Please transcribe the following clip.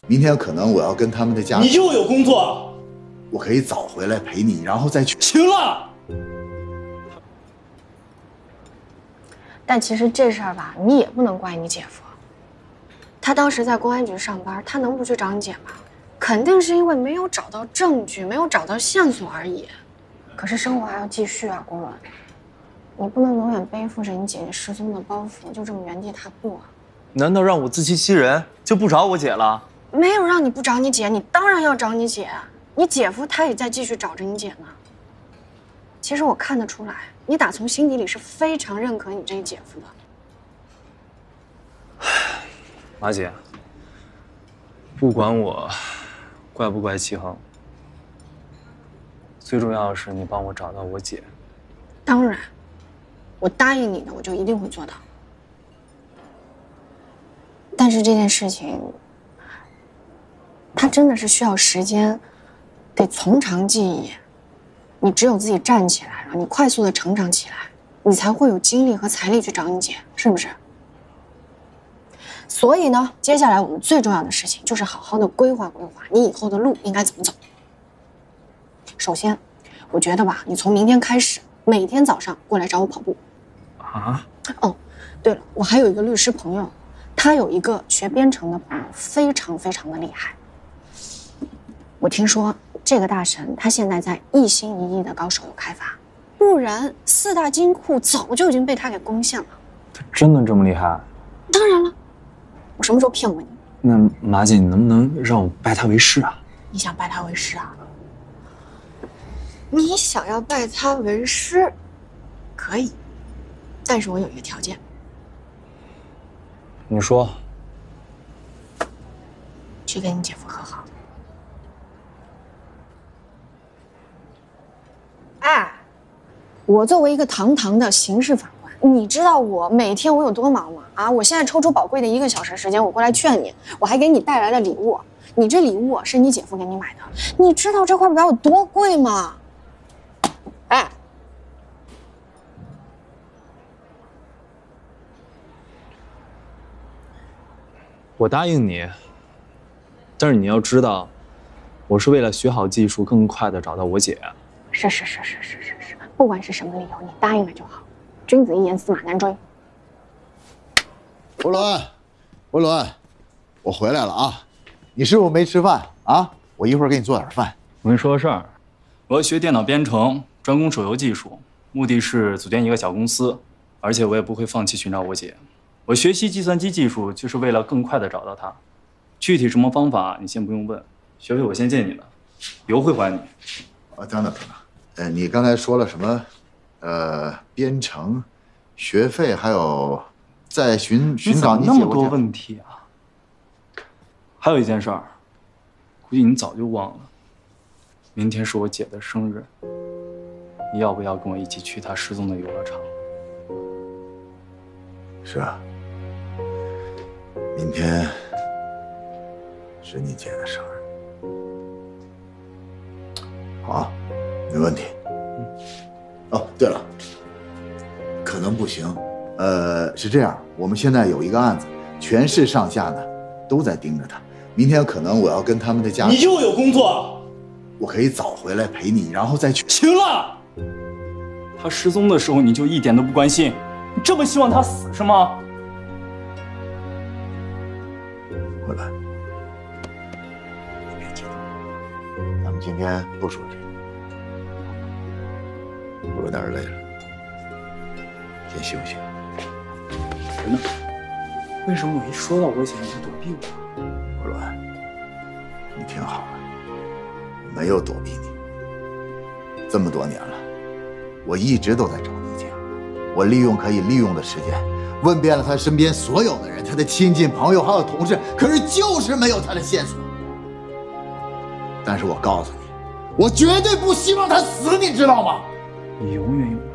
明天可能我要跟他们的家你又有工作， 我可以早回来陪你，然后再去。 行了。 但其实这事儿吧，你也不能怪你姐夫。他当时在公安局上班，他能不去找你姐吗？肯定是因为没有找到证据，没有找到线索而已。可是生活还要继续啊，郭伦，你不能永远背负着你姐姐失踪的包袱，就这么原地踏步啊！ 难道让我自欺欺人，就不找我姐了？ 没有让你不找你姐，你当然要找你姐。你姐夫他也在继续找着你姐呢。其实我看得出来，你打从心底里是非常认可你这一姐夫的。 马姐，不管我怪不怪齐恒，最重要的是你帮我找到我姐。 当然，我答应你的，我就一定会做到。但是这件事情，它真的是需要时间，得从长计议。你只有自己站起来了，你快速的成长起来，你才会有精力和财力去找你姐，是不是？所以呢，接下来我们最重要的事情就是好好的规划规划你以后的路应该怎么走。首先，我觉得吧，你从明天开始，每天早上过来找我跑步。 啊？ 哦，对了，我还有一个律师朋友，他有一个学编程的朋友，非常非常的厉害。我听说这个大神他现在在一心一意的搞手游开发，不然4大金库早就已经被他给攻陷了。 他真的这么厉害？ 当然了，我什么时候骗过你？ 那马姐，你能不能让我拜他为师啊？ 你想拜他为师啊？你想要拜他为师，可以，但是我有一个条件。 你说。 去跟你姐夫和好。哎，我作为一个堂堂的刑事法官，你知道我每天我有多忙吗？啊，我现在抽出宝贵的1个小时时间，我过来劝你，我还给你带来了礼物。你这礼物是你姐夫给你买的，你知道这块表有多贵吗？哎， 我答应你，但是你要知道，我是为了学好技术，更快的找到我姐。 是，不管是什么理由，你答应了就好。君子一言，驷马难追。 博伦，博伦，我回来了啊！你是不是没吃饭啊？我一会儿给你做点饭。 我跟你说个事儿，我要学电脑编程，专攻手游技术，目的是组建一个小公司，而且我也不会放弃寻找我姐。我学习计算机技术就是为了更快的找到她。具体什么方法你先不用问，学费我先借你的，以后会还你。 等等，你刚才说了什么？编程、学费，还有在寻找你姐。 那么多问题啊！还有一件事儿，估计你早就忘了。明天是我姐的生日，你要不要跟我一起去她失踪的游乐场？ 是啊，明天是你姐的生日。好，没问题。哦，对了，可能不行。是这样，我们现在有一个案子，全市上下呢都在盯着他。明天可能我要跟他们的家。 你又有工作， 我可以早回来陪你，然后再去。 行了。他失踪的时候你就一点都不关心，你这么希望他死是吗？ 回来，你别激动，咱们今天不说这个。我有点累了，先休息。 人呢？为什么我一说到我姐你就躲避我？ 博伦，你听好了，我没有躲避你。这么多年了，我一直都在找你姐。我利用可以利用的时间，问遍了他身边所有的人，他的亲戚、朋友还有同事，可是就是没有他的线索。但是我告诉你，我绝对不希望他死，你知道吗？ 你永远有